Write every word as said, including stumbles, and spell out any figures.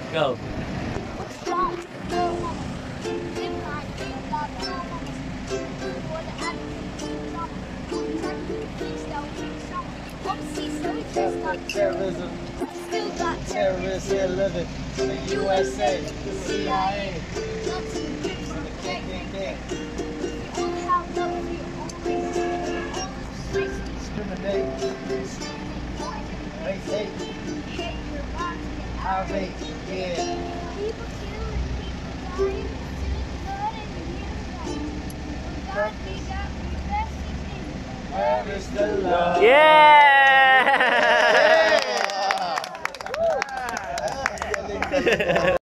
Go. Terrorism, terrorists here living in the U S A, the C I A, the K K K. Discriminate, race hate, I hate, yeah. Where is the love? Yeah!